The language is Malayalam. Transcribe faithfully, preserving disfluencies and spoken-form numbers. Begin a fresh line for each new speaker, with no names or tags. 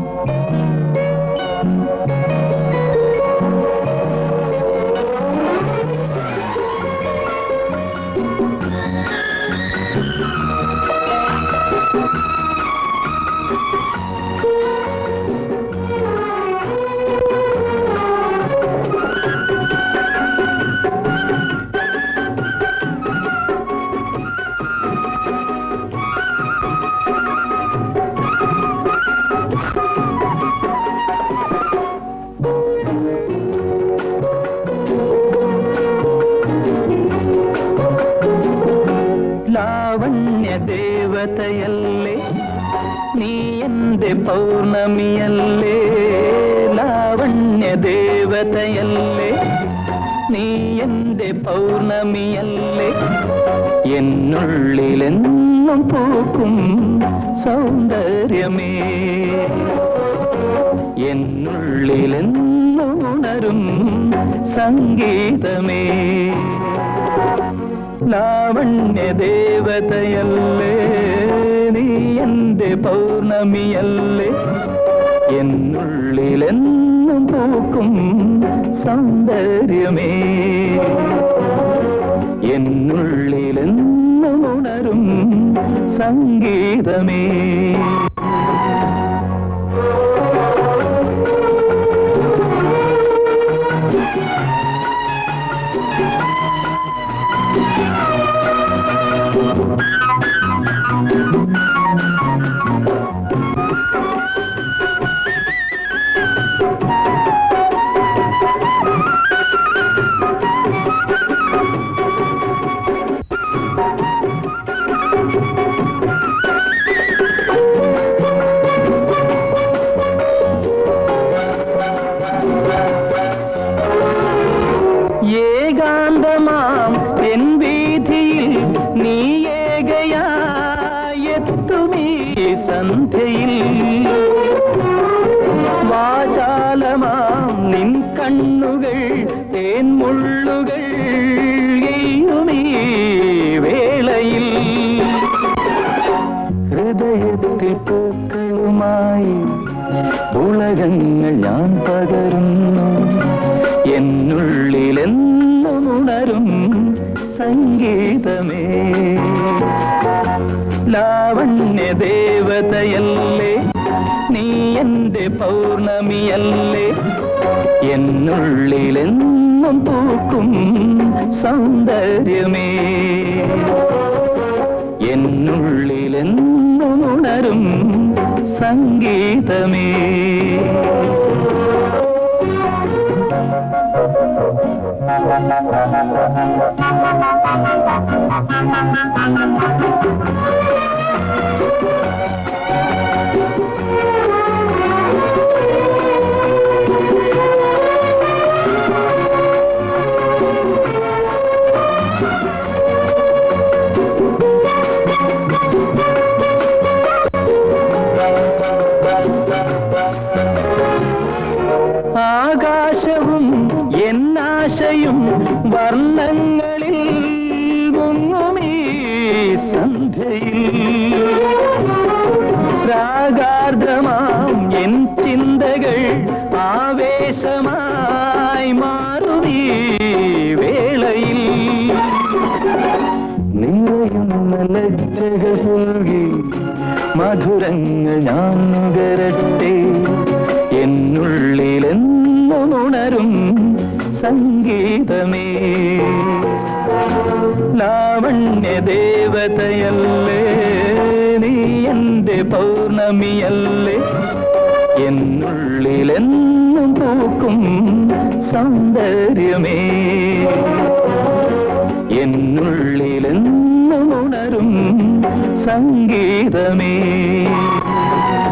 ದೇವತೆಯಲ್ಲೇ ನೀ ಎಂದೆ ಪೌರ್ಣಮಿಯಲ್ಲೇ ಲಾವಣ್ಯ ದೇವತೆಯಲ್ಲೇ നീ എന്റെ പൗർണമിയല്ലേ എന്നുള്ളിലെന്നും പൂക്കും സൗന്ദര്യമേ എന്നുള്ളിലെന്നും ഉണരും സംഗീതമേ ലാവണ്യ ദേവതയല്ലേ നീ എന്റെ പൗർണമിയല്ലേ എന്നുള്ളിലെന്നും പൂക്കും സൗന്ദര്യമേ എന്നുള്ളിലെന്നും ഉണരും സംഗീതമേ ഏകാന്തമാം എൻ വീഥിയിൽ നീ ഏകയായെത്തുമീ സന്ധ്യയിൽ വാചാലമാം നിൻ കണ്ണുകൾ തേൻമുള്ളുകൾ എയ്യുമീ വേളയിൽ ഹൃദയത്തിൽ പൂക്കളുമായി ഉലകങ്ങൾ ഞാൻ പകരുന്നു എന്നുള്ളിലെന്നും ഉണരും സംഗീതമേ ലാവണ്യ ദേവതയല്ലേ നീ എന്റെ പൗർണമിയല്ലേ എന്നുള്ളിലെന്നും പൂക്കും സൗന്ദര്യമേ എന്നുള്ളിലെന്നും ഉണരും സംഗീതമേ ആകാശവും എന്നാശയും വർണ്ണങ്ങളിൽ മുങ്ങുമീ സന്ധ്യയിൽ രാഗാർദ്രമാം എൻ ചിന്തകൾ ആവേശമായി മാറുമീ വേളയിൽ നിറയുന്ന ലജ്ജകൾ പുൽകി മധുരങ്ങൾ ഞാൻ നുകരട്ടെ എന്നുള്ളിലെന്നും ഉണരും സംഗീതമേ ലാവണ്യ ദേവതയല്ലേ നീ എന്റെ പൗർണമിയല്ലേ എന്നുള്ളിലെന്നും പൂക്കും സൗന്ദര്യമേ എന്നുള്ളിലെന്നും ഉണരും സംഗീതമേ